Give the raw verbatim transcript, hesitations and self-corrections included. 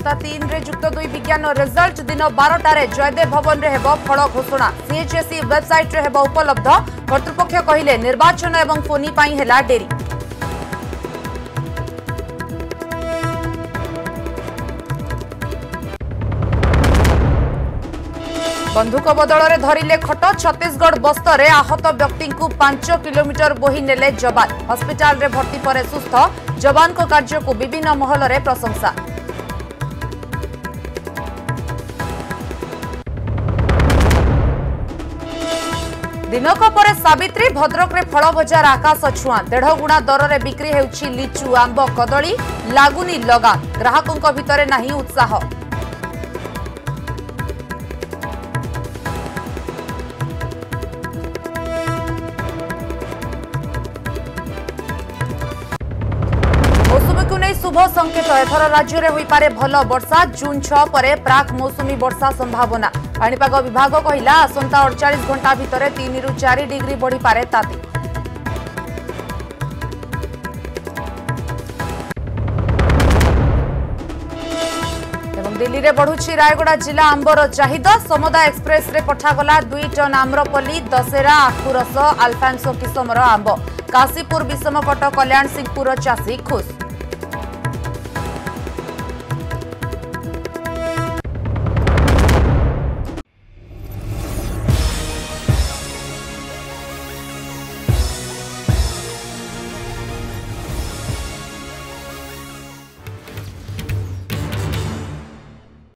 सप्ताह तीन रे जुक्त दुई विज्ञान रिजल्ट दिन बारटार जयदेव भवन रे हेबो फल घोषणा सीएचएसई वेबसाइट रे हेबो उपलब्ध कर्तृपक्ष कहिले निर्वाचन एवं फोनी पाई हेला डेरी। बंधुक बदल में धरिले खट छत्तीसगढ़ बस्तर आहत व्यक्ति को पांच किलोमीटर बोही नेले जवान हस्पिटाल रे भर्ती पर सुस्थ जवान को कार्य को विभिन्न महल रे प्रशंसा। दिनक पर सावित्री भद्रक रे फल बजार आकाश छुआ देढ़ गुणा दर रे बिक्री हेउछि लिचु आंब कदली लागुनी लगा ग्राहकों भितर नाही उत्साह। मौसुमी को नहीं शुभ संकेत एथर राज्य में होई पारे भल वर्षा जून छह पर प्राक मौसुमी वर्षा संभावना पाणीपाग विभाग कहला आसंता अड़तालीस घंटा भितर तीन रु चार डिग्री बढ़ी पारे ताती। दिल्ली रे बढ़ुछि रायगड़ा जिला आंबर चाहिदा समदा एक्सप्रेस रे पठागला दुई टन आम्रपल्ली दशहरा आखुरस आल्फांसो किसमर आंब काशीपुर विषमकट कल्याण सिंहपुर चाषी खुश।